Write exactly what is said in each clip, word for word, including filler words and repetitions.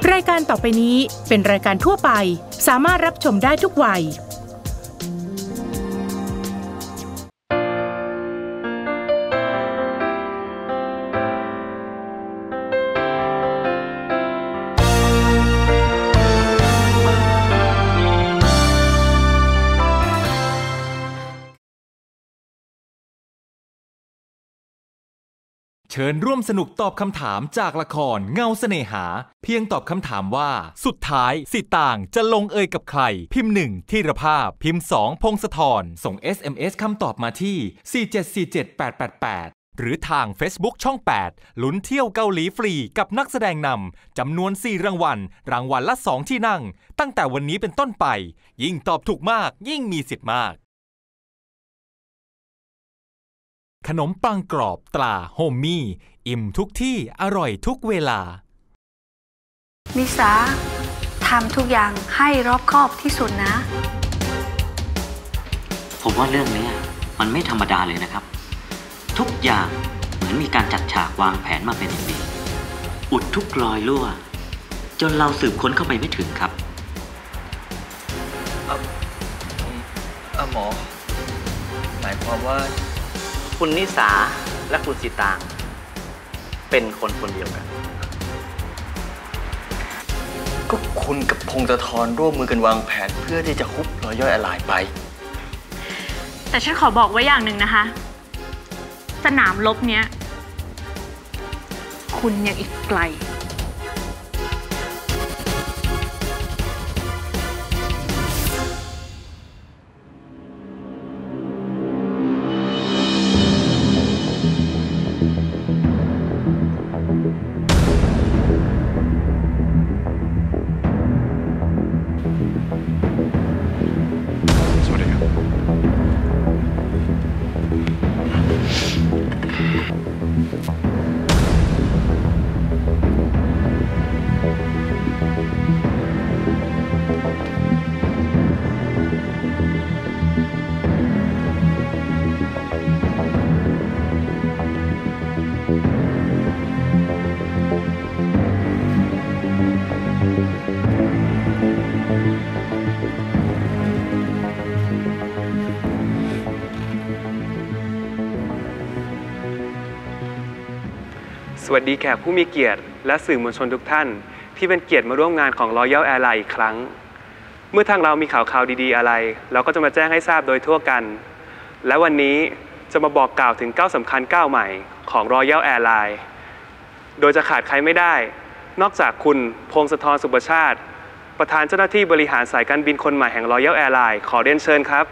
รายการต่อไปนี้เป็นรายการทั่วไปสามารถรับชมได้ทุกวัยเชิญร่วมสนุกตอบคำถามจากละครเงาเสน่หาเพียงตอบคำถามว่าสุดท้ายสิต่างจะลงเอยกับใครพิมพ์หนึ่งธีรภาพพิมพ์สองพงศธรส่ง เอส เอ็ม เอส คำตอบมาที่สี่เจ็ดสี่เจ็ดแปดแปดแปดหรือทาง Facebook ช่องแปดลุ้นเที่ยวเกาหลีฟรีกับนักแสดงนำจำนวนสี่รางวัลรางวัลละสองที่นั่งตั้งแต่วันนี้เป็นต้นไปยิ่งตอบถูกมากยิ่งมีสิทธิ์มากขนมปังกรอบตราโฮมมี่อิ่มทุกที่อร่อยทุกเวลานิสาทำทุกอย่างให้รอบคอบที่สุดนะผมว่าเรื่องนี้มันไม่ธรรมดาเลยนะครับทุกอย่างเหมือนมีการจัดฉากวางแผนมาเป็นอย่างดีอุดทุกรอยรั่วจนเราสืบค้นเข้าไปไม่ถึงครับเอ่อเอ่อหมอหมายความว่าคุณนิสาและคุณสิตางเป็นคนคนเดียวกันก็คุณกับพงศธรร่วมมือกันวางแผนเพื่อที่จะคุบรอยย่อยอลายไปแต่ฉันขอบอกไว้อย่างหนึ่งนะคะสนามรบเนี้ยคุณยังอีกไกลสวัสดีแขกผู้มีเกียรติและสื่อมวลชนทุกท่านที่เป็นเกียรติมาร่วมงานของ Royal Airlines อีกครั้งเมื่อทางเรามีข่าวข่าวดีๆอะไรเราก็จะมาแจ้งให้ทราบโดยทั่วกันและวันนี้จะมาบอกกล่าวถึงก้าวสำคัญก้าวใหม่ของ Royal Airlines โดยจะขาดใครไม่ได้นอกจากคุณพงศธร สุปชาติประธานเจ้าหน้าที่บริหารสายการบินคนใหม่แห่ง Royal Airlines ขอเรียนเชิญครับ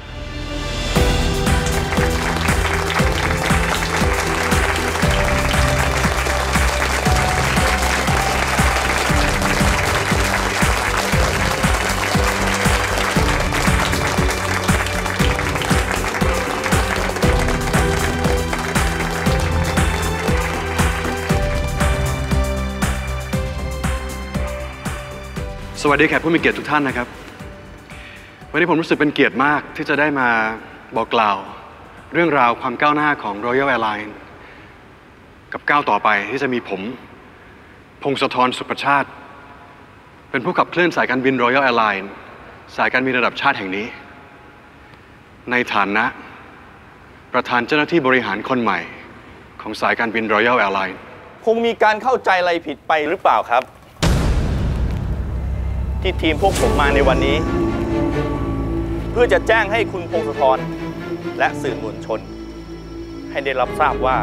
สวัสดีแขกผู้มีเกียรติทุกท่านนะครับวันนี้ผมรู้สึกเป็นเกียรติมากที่จะได้มาบอกกล่าวเรื่องราวความก้าวหน้าของ Royal Airlines กับก้าวต่อไปที่จะมีผมพงศธร สุปชาติเป็นผู้ขับเคลื่อนสายการบิน Royal Airlines สายการบินระดับชาติแห่งนี้ในฐานะประธานเจ้าหน้าที่บริหารคนใหม่ของสายการบิน Royal Airlines คงมีการเข้าใจอะไรผิดไปหรือเปล่าครับที่ทีมพวกผมมาในวันนี้เพื่อจะแจ้งให้คุณพงศธรและสื่อมวลชนให้ได้รับทราบว่า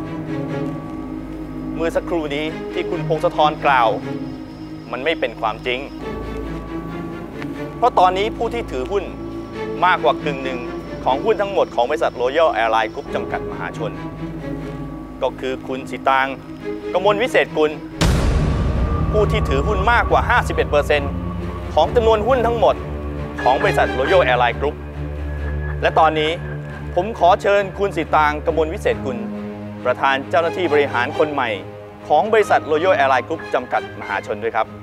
เมื่อสักครู่นี้ที่คุณพงศธรกล่าวมันไม่เป็นความจริงเพราะตอนนี้ผู้ที่ถือหุ้นมากกว่ากึ่งหนึ่งของหุ้นทั้งหมดของบริษัท Royal Airlines Group จำกัดมหาชนก็คือคุณสิตางกมลวิเศษกุลผู้ที่ถือหุ้นมากกว่า ห้าสิบเอ็ดเปอร์เซ็นต์ ของจำนวนหุ้นทั้งหมดของบริษัท Royal Airlines Group และตอนนี้ผมขอเชิญคุณสิตางกมลวิเศษกุลประธานเจ้าหน้าที่บริหารคนใหม่ของบริษัท Royal Airlines Group จำกัดมหาชนด้วยครับ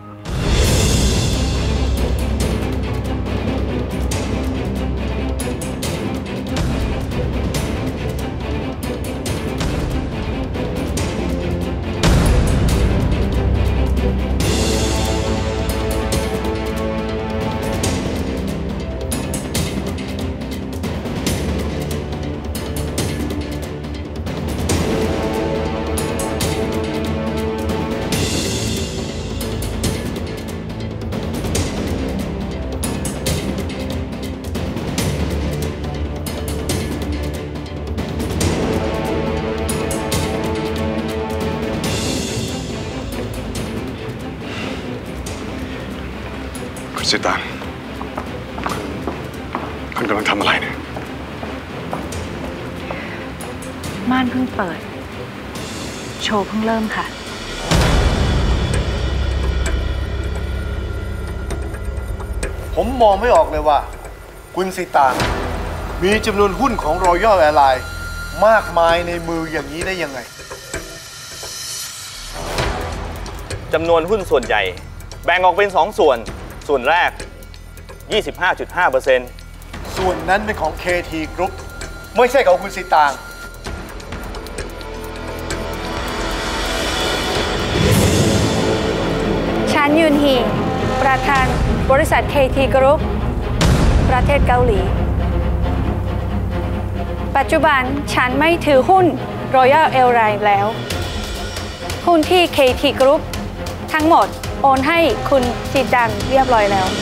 สิตางคุณกำลังทำอะไรเนี่ยม่านเพิ่งเปิดโชว์เพิ่งเริ่มค่ะผมมองไม่ออกเลยว่าคุณสิตางมีจำนวนหุ้นของ Royal Airlines มากมายในมืออย่างนี้ได้ยังไงจำนวนหุ้นส่วนใหญ่แบ่งออกเป็นสองส่วนส่วนแรก ยี่สิบห้าจุดห้าเปอร์เซ็นต์ส่วนนั้นเป็นของ เค ที Group ไม่ใช่ของคุณสิตางฉันยุนฮีประธานบริษัท เค ที Group ประเทศเกาหลีปัจจุบันฉันไม่ถือหุ้น Royal Airlines แล้วหุ้นที่ เค ที Group ทั้งหมดโอนให้คุณสิตางเรียบร้อยแล้ว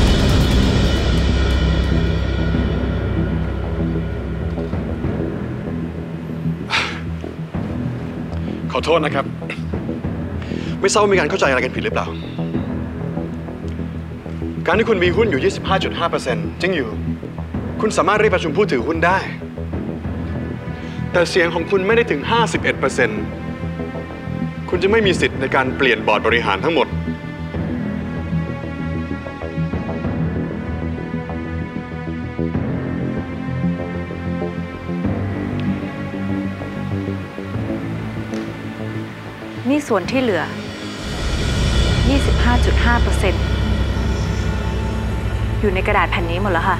ขอโทษนะครับไม่ทราบว่ามีการเข้าใจอะไรกันผิดหรือเปล่าการที่คุณมีหุ้นอยู่ ยี่สิบห้าจุดห้าเปอร์เซ็นต์ จริงอยู่คุณสามารถเรียกประชุมผู้ถือหุ้นได้แต่เสียงของคุณไม่ได้ถึง ห้าสิบเอ็ดเปอร์เซ็นต์ คุณจะไม่มีสิทธิ์ในการเปลี่ยนบอร์ดบริหารทั้งหมดนี่ส่วนที่เหลือ ยี่สิบห้าจุดห้าเปอร์เซ็นต์ อยู่ในกระดาษแผ่นนี้หมดแล้วค่ะ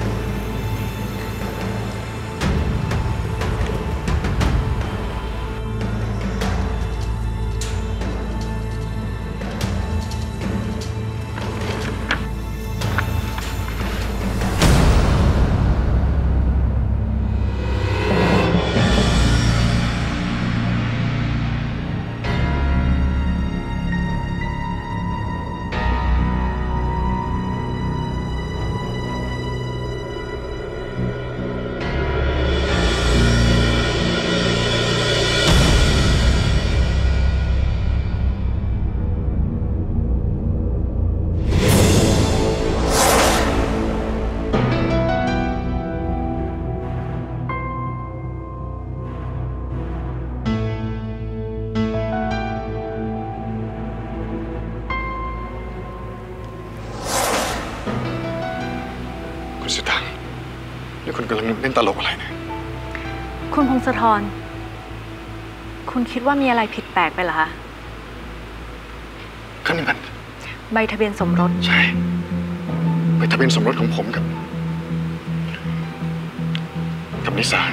สิตางนี่คุณกำลังเล่นตลกอะไรเนี่ยคุณพงศธรคุณคิดว่ามีอะไรผิดแปลกไปเหรอคะก็นี่มันใบทะเบียนสมรสใช่ใบทะเบียนสมรสของผมกับกับนิสา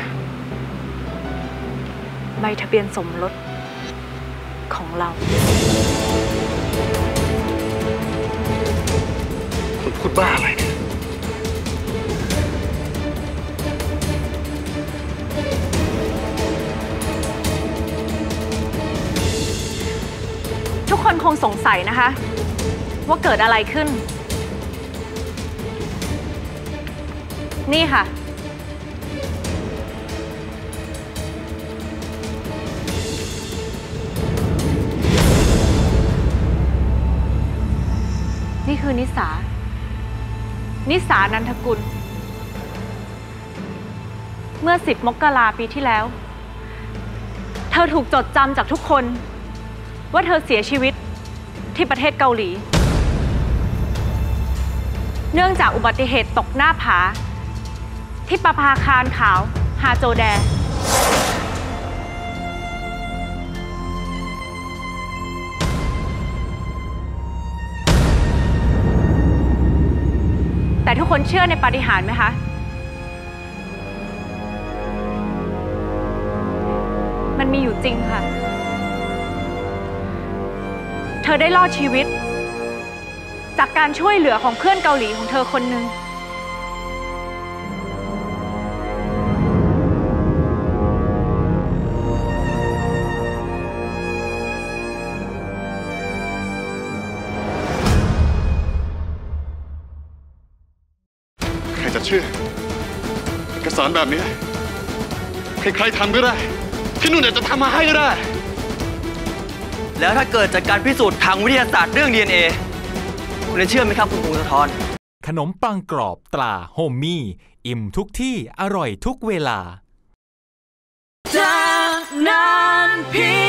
ใบทะเบียนสมรสของเราคุณพูดบ้าอะไรเนี่ยทุกคนคงสงสัยนะคะว่าเกิดอะไรขึ้นนี่ค่ะนี่คือนิสานิสานันทกุลเมื่อสิบมกราปีที่แล้วเธอถูกจดจำจากทุกคนว่าเธอเสียชีวิตที่ประเทศเกาหลีเนื่องจากอุบัติเหตุตกหน้าผาที่ประภาคารขาวฮาโจแดแต่ทุกคนเชื่อในปาฏิหาริย์ไหมคะมันมีอยู่จริงค่ะเธอได้รอดชีวิตจากการช่วยเหลือของเพื่อนเกาหลีของเธอคนหนึ่งใครจะเชื่อเอกสารแบบนี้ใครๆทำก็ได้ที่นู่นอาจจะทำมาให้ก็ได้แล้วถ้าเกิดจากการพิสูจน์ทางวิทยาศาสตร์เรื่อง ดี เอ็น เอ คุคุณจะเชื่อไหมครับคุณพงศธรขนมปังกรอบตราโฮมมี่อิ่มทุกที่อร่อยทุกเวลาจะนานเพียง